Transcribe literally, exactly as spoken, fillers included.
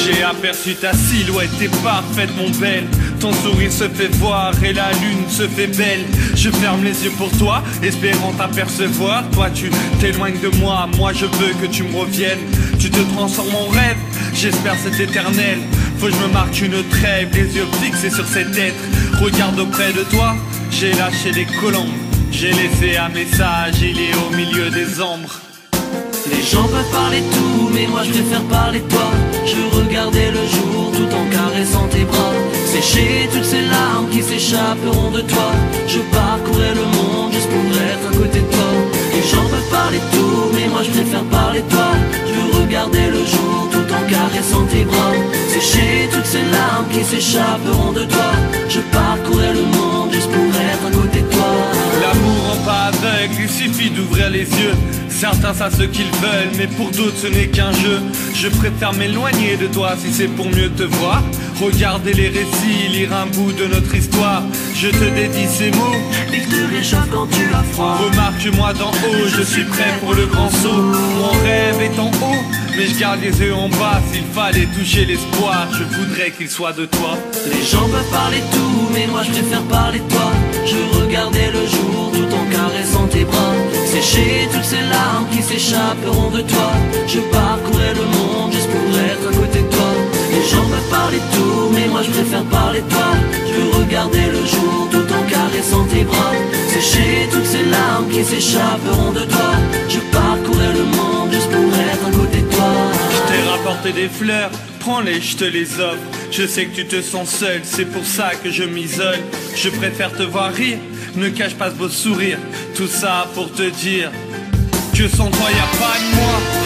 J'ai aperçu ta silhouette, t'es parfaite mon belle. Ton sourire se fait voir et la lune se fait belle. Je ferme les yeux pour toi, espérant t'apercevoir. Toi tu t'éloignes de moi, moi je veux que tu me reviennes. Tu te transformes en rêve, j'espère c'est éternel. Faut que je me marque une trêve, les yeux fixés sur cet être. Regarde auprès de toi, j'ai lâché les colombes. J'ai laissé un message, il est au milieu des ombres. Les gens peuvent parler de tout, mais moi je préfère parler de toi. Je regardais le jour tout en caressant tes bras. Sécher toutes ces larmes qui s'échapperont de toi. Je parcourais le monde juste pour être à côté de toi. Les gens peuvent parler de tout, mais moi je préfère parler de toi. Je regardais le jour tout en caressant tes bras. Sécher toutes ces larmes qui s'échapperont de toi. Je parcourais le monde juste pour être à côté de toi. L'amour rend pas aveugle, il suffit d'ouvrir les yeux. Certains savent ce qu'ils veulent, mais pour d'autres ce n'est qu'un jeu. Je préfère m'éloigner de toi si c'est pour mieux te voir. Regarder les récits, lire un bout de notre histoire. Je te dédie ces mots, et que te réchauffe quand tu as froid. Remarque-moi d'en haut, je suis prêt pour le grand saut. Mon rêve est en haut, mais je garde les yeux en bas. S'il fallait toucher l'espoir, je voudrais qu'il soit de toi. Les gens peuvent parler de tout, mais moi je préfère parler de toi. Je regardais le jour tout en caressant tes bras. Sécher toutes ces larmes qui s'échapperont de toi. Je parcourais le monde juste pour être à côté de toi. Les gens peuvent parler de tout, mais moi je préfère parler de toi. Je regardais le jour tout en caressant tes bras. Sécher toutes ces larmes qui s'échapperont de toi. Je parcourais le monde juste pour être à côté de toi. Je t'ai rapporté des fleurs, prends-les, je te les offre. Je sais que tu te sens seul, c'est pour ça que je m'isole. Je préfère te voir rire, ne cache pas ce beau sourire. Tout ça pour te dire que sans toi y a pas de moi.